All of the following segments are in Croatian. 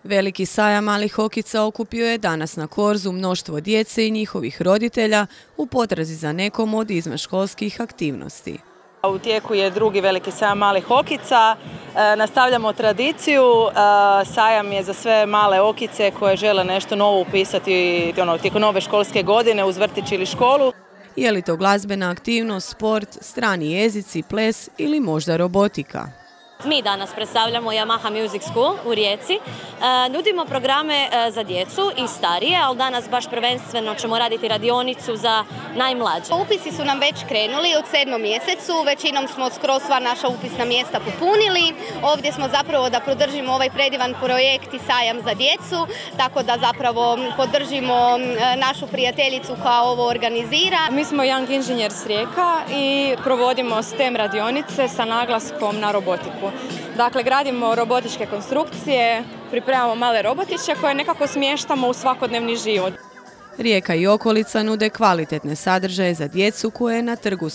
Veliki sajam malih okica okupio je danas na Korzu mnoštvo djece i njihovih roditelja u potrazi za nekom od izvanškolskih aktivnosti. U tijeku je drugi veliki sajam malih okica. Nastavljamo tradiciju. Sajam je za sve male okice koje žele nešto novo upisati tijekom nove školske godine uz vrtić ili školu. Je li to glazbena aktivnost, sport, strani jezici, ples ili možda robotika? Mi danas predstavljamo Yamaha Music School u Rijeci. Nudimo programe za djecu i starije, ali danas baš prvenstveno ćemo raditi radionicu za najmlađe. Upisi su nam već krenuli od 7. mjesecu, većinom smo skroz sva naša upisna mjesta popunili. Ovdje smo zapravo da podržimo ovaj predivan projekt i sajam za djecu, tako da zapravo podržimo našu prijateljicu koja ovo organizira. Mi smo Young Engineers Rijeka i provodimo STEM radionice sa naglaskom na robotiku. Dakle, gradimo robotičke konstrukcije, pripremamo male robotiće koje nekako smještamo u svakodnevni život. Rijeka i okolica nude kvalitetne sadržaje za djecu koje je na trgu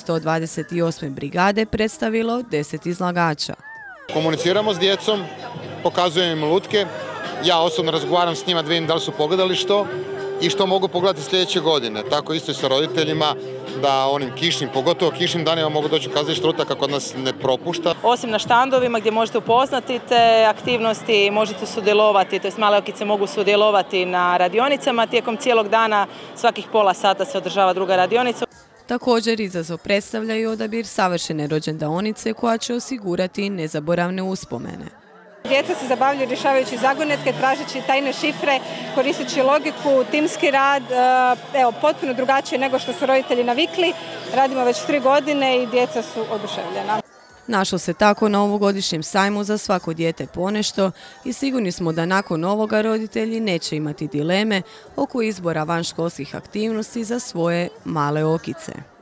128. brigade predstavilo 10 izlagača. Komuniciramo s djecom, pokazujem im lutke, ja osobno razgovaram s njima da vidim da li su pogledali što i što mogu pogledati sljedeće godine. Tako isto i sa roditeljima, da onim kišnim, pogotovo kišnim danima mogu doći u kazalište Ruta kako nas ne propušta. Osim na štandovima gdje možete upoznati te aktivnosti, možete sudjelovati, to jest male okice mogu sudjelovati na radionicama. Tijekom cijelog dana, svakih pola sata se održava druga radionica. Također izazov predstavljaju odabir savršene rođendaonice koja će osigurati nezaboravne uspomene. Djeca se zabavljaju rješavajući zagonetke, tražeći tajne šifre, koristeći logiku, timski rad, potpuno drugačije nego što su roditelji navikli. Radimo već 3 godine i djeca su oduševljena. Našlo se tako na ovogodišnjem sajmu za svako dijete ponešto i sigurni smo da nakon ovoga roditelji neće imati dileme oko izbora vanškolskih aktivnosti za svoje male okice.